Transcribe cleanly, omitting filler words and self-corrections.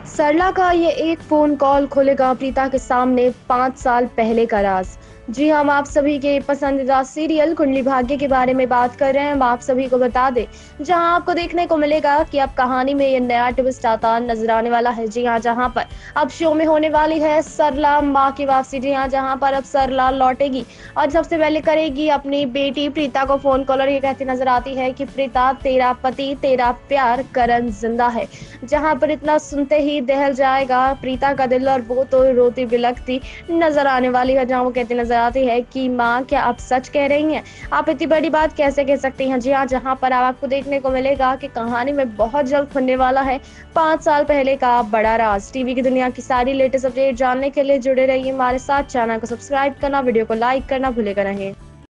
सरला का ये एक फोन कॉल खोलेगा प्रीता के सामने 5 साल पहले का राज। जी हम आप सभी के पसंदीदा सीरियल कुंडली भाग्य के बारे में बात कर रहे हैं। हम आप सभी को बता दें, जहां आपको देखने को मिलेगा कि अब कहानी में ये नया ट्विस्ट आता नजर आने वाला है। जी हाँ, जहां पर अब शो में होने वाली है सरला माँ की वापसी। जी हाँ, जहां पर अब सरला लौटेगी और सबसे पहले करेगी अपनी बेटी प्रीता को फोन कॉल और ये कहती नजर आती है कि प्रीता, तेरा पति, तेरा प्यार करण जिंदा है। जहां पर इतना सुनते ही दहल जाएगा प्रीता का दिल और वो तो रोती बिलखती नजर आने वाली है। जहां वो कहती नजर आती है कि माँ, क्या आप सच कह रही हैं? आप इतनी बड़ी बात कैसे कह सकती हैं? जी हाँ, जहां पर आपको देखने को मिलेगा कि कहानी में बहुत जल्द खुलने वाला है 5 साल पहले का बड़ा राज। टीवी की दुनिया की सारी लेटेस्ट अपडेट जानने के लिए जुड़े रहिए हमारे साथ। चैनल को सब्सक्राइब करना, वीडियो को लाइक करना भूलेगा नहीं।